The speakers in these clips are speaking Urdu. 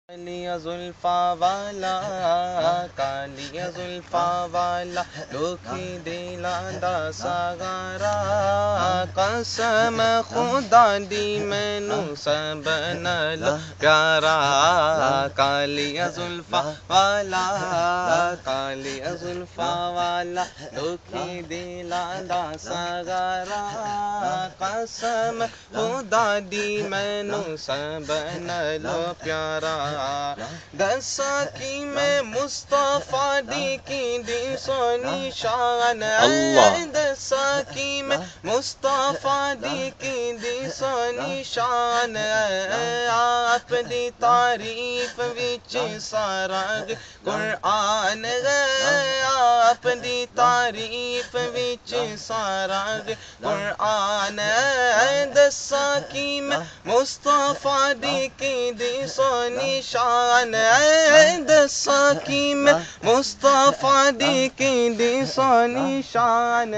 کالیاں زلفاں والا کالیاں زلفاں والا دکھی دلاں دا سگارا قسم خدا دی مینوں سب نالوں پیارا کالیاں زلفاں والا کالیاں زلفاں والا دکھی دلاں دا سگارا قسم خدا دی مینوں سب نالوں پیارا دساں کی میں مصطفیٰ دی سونی شان دساں کی میں مصطفیٰ دی سونی شان آپ دی تعریف وچ سارا قرآن آپ دی تعریف وچ سارا قرآن دساں کی میں مصطفیٰ دی سونی شان دساں کی میں مصطفیٰ دی سونی شان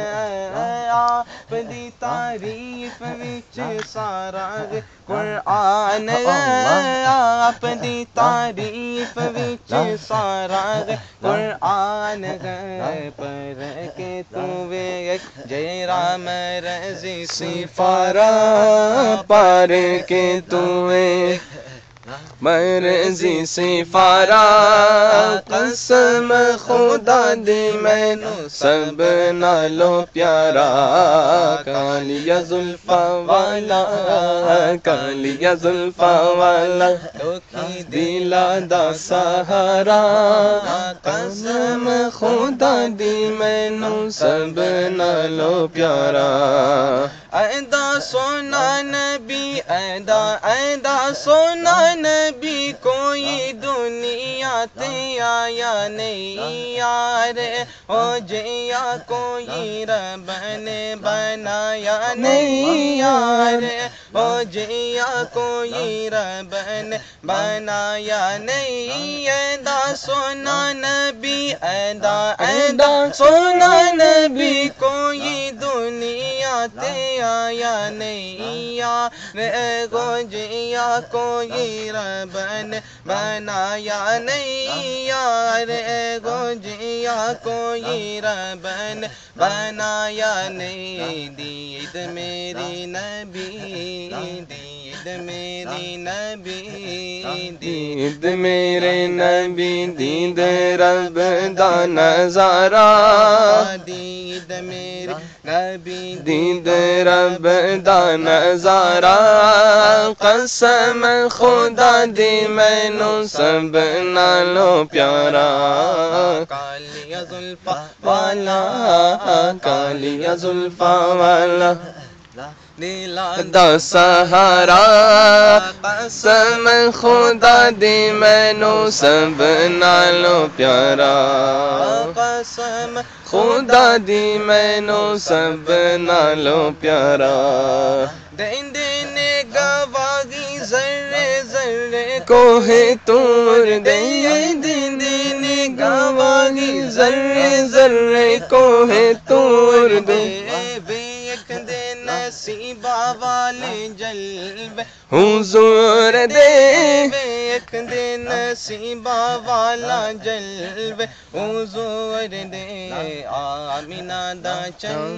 آپ دی تعریف وچ سارا قرآن آپ دی تعریف وچ سارا قرآن پر کے تو ویکھ جے رام رضی سفارا پر کے تو ویکھ مرضی سفارا قسم خدا دی مینوں سب نالوں پیارا کالیاں زلفاں والا کالیاں زلفاں والا دکھی دلاں دا سہارا قسم خدا دی مینوں سب نالوں پیارا ایندا سونا نبی ایندا سونا نبی کوئی دنیا تے آیا نہیں یار او جیا کوئی رب نے بنایا نہیں یار او جیا کوئی رب نے بنایا نہیں ایندا سونا نبی ایندا سونا نبی کوئی دنیا تے آیا نہیں یار گو جیا کوئی رب نے بنایا نہیں یار گو جیا کوئی رب نے بنایا نہیں دید میری نبی دید میری نبی دید میرے نبی دید رب دا نظارہ دید میری نبی دید رب دا نظارہ قسم خدا دی مینوں سب نالوں پیارا کالیاں زلفاں والا کالیاں زلفاں والا دا سہارا قسم خدا دی مینوں سب نالوں پیارا قسم خدا دی مینوں سب نالوں پیارا دیندے نے گواہی ذرے ذرے کوہ طور دے دیندے نے گواہی ذرے ذرے کوہ طور دے ویکھ دے نصیبہ والے جلوے حضور دے ویکھ دے نصیبہ والا جلوے حضور دے آمینہ دا چن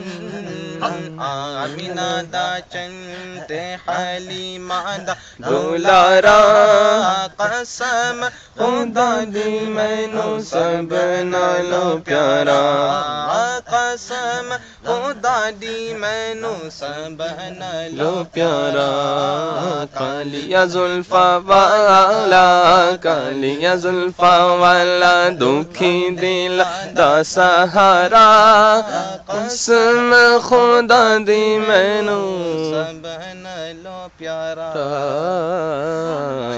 آمینہ دا چن تے حلیمہ دا دولارا قسم خدا دی مینوں سب نالوں پیارا قسم خدا دی مینوں سب نالوں پیارا کالیاں زلفاں والا کالیاں زلفاں والا دکھی دلاں دا سہارا قسم خدا دی مینوں سب نالوں پیارا